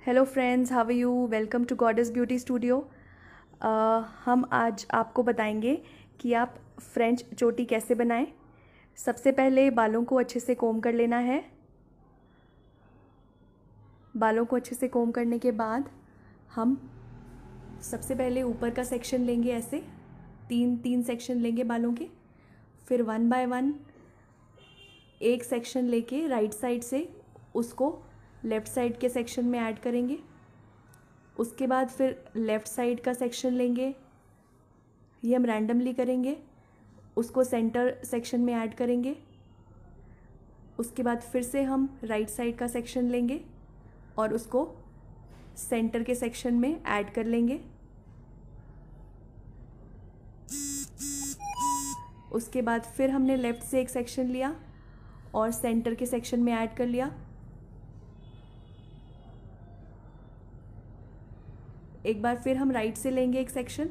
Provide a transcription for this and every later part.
Hello friends, how are you? Welcome to Goddess Beauty Studio. हम आज आपको बताएंगे कि आप फ्रेंच चोटी कैसे बनाएं। सबसे पहले बालों को अच्छे से कोम कर लेना है। बालों को अच्छे से कोम करने के बाद हम सबसे पहले ऊपर का सेक्शन लेंगे, ऐसे तीन सेक्शन लेंगे बालों के। फिर 1 बाय 1 एक सेक्शन लेके राइट साइड से उसको लेफ़्ट साइड के सेक्शन में ऐड करेंगे। उसके बाद फिर लेफ़्ट साइड का सेक्शन लेंगे, ये हम रैंडमली करेंगे, उसको सेंटर सेक्शन में ऐड करेंगे। उसके बाद फिर से हम राइट साइड का सेक्शन लेंगे और उसको सेंटर के सेक्शन में ऐड कर लेंगे। उसके बाद फिर हमने लेफ़्ट से एक सेक्शन लिया और सेंटर के सेक्शन में ऐड कर लिया। एक बार फिर हम राइट से लेंगे एक सेक्शन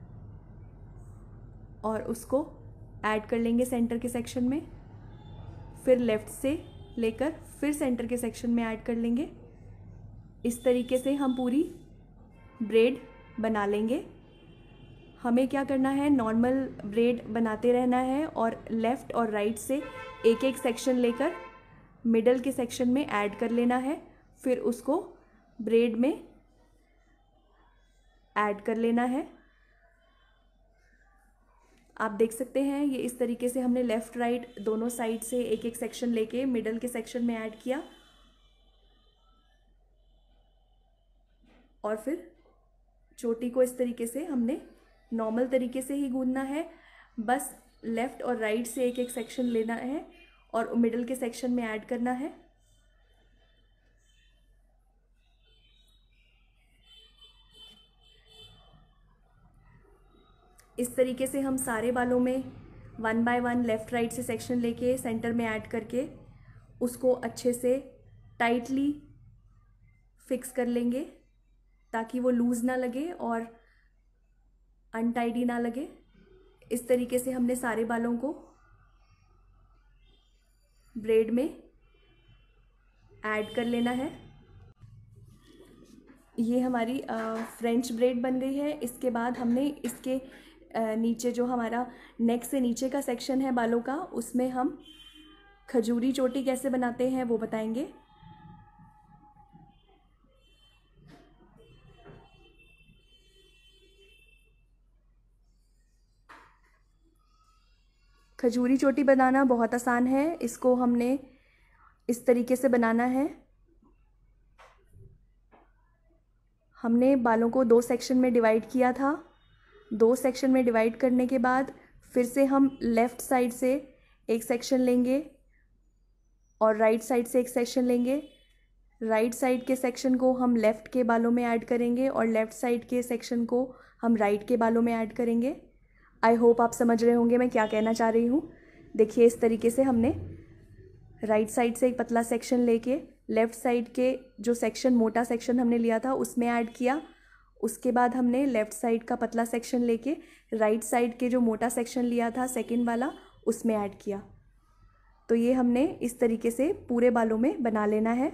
और उसको ऐड कर लेंगे सेंटर के सेक्शन में। फिर लेफ़्ट से लेकर फिर सेंटर के सेक्शन में ऐड कर लेंगे। इस तरीके से हम पूरी ब्रेड बना लेंगे। हमें क्या करना है, नॉर्मल ब्रेड बनाते रहना है और लेफ़्ट और राइट से एक एक सेक्शन लेकर मिडल के सेक्शन में ऐड कर लेना है। फिर उसको ब्रेड में ऐड कर लेना है। आप देख सकते हैं ये इस तरीके से हमने लेफ़्ट राइट दोनों साइड से एक एक सेक्शन लेके मिडल के सेक्शन में ऐड किया और फिर चोटी को इस तरीके से हमने नॉर्मल तरीके से ही गूंदना है। बस लेफ़्ट और राइट से एक एक सेक्शन लेना है और मिडल के सेक्शन में ऐड करना है। इस तरीके से हम सारे बालों में 1 बाय 1 लेफ़्ट राइट से सेक्शन लेके सेंटर में ऐड करके उसको अच्छे से टाइटली फिक्स कर लेंगे ताकि वो लूज़ ना लगे और अनटाइडी ना लगे। इस तरीके से हमने सारे बालों को ब्रेड में ऐड कर लेना है। ये हमारी फ्रेंच ब्रेड बन गई है। इसके बाद हमने इसके नीचे जो हमारा नेक से नीचे का सेक्शन है बालों का, उसमें हम खजूरी चोटी कैसे बनाते हैं वो बताएंगे। खजूरी चोटी बनाना बहुत आसान है। इसको हमने इस तरीके से बनाना है। हमने बालों को 2 सेक्शन में डिवाइड किया था। 2 सेक्शन में डिवाइड करने के बाद फिर से हम लेफ़्ट साइड से एक सेक्शन लेंगे और राइट साइड से एक सेक्शन लेंगे। राइट साइड के सेक्शन को हम लेफ़्ट के बालों में ऐड करेंगे और लेफ़्ट साइड के सेक्शन को हम राइट के बालों में ऐड करेंगे। आई होप आप समझ रहे होंगे मैं क्या कहना चाह रही हूँ। देखिए इस तरीके से हमने राइट साइड से एक पतला सेक्शन लेके लेफ़्ट साइड के जो सेक्शन मोटा सेक्शन हमने लिया था उसमें ऐड किया। उसके बाद हमने लेफ़्ट साइड का पतला सेक्शन लेके राइट साइड के जो मोटा सेक्शन लिया था सेकंड वाला उसमें ऐड किया। तो ये हमने इस तरीके से पूरे बालों में बना लेना है।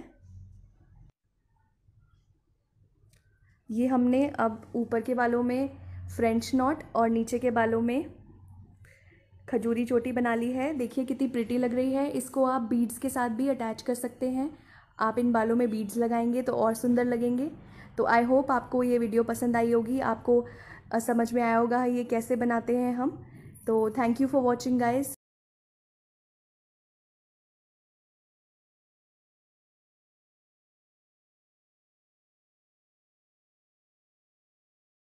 ये हमने अब ऊपर के बालों में फ्रेंच नॉट और नीचे के बालों में खजूरी चोटी बना ली है। देखिए कितनी प्रिटी लग रही है। इसको आप बीड्स के साथ भी अटैच कर सकते हैं। आप इन बालों में बीड्स लगाएंगे तो और सुंदर लगेंगे। तो आई होप आपको ये वीडियो पसंद आई होगी, आपको समझ में आया होगा ये कैसे बनाते हैं हम। तो thank you for watching guys.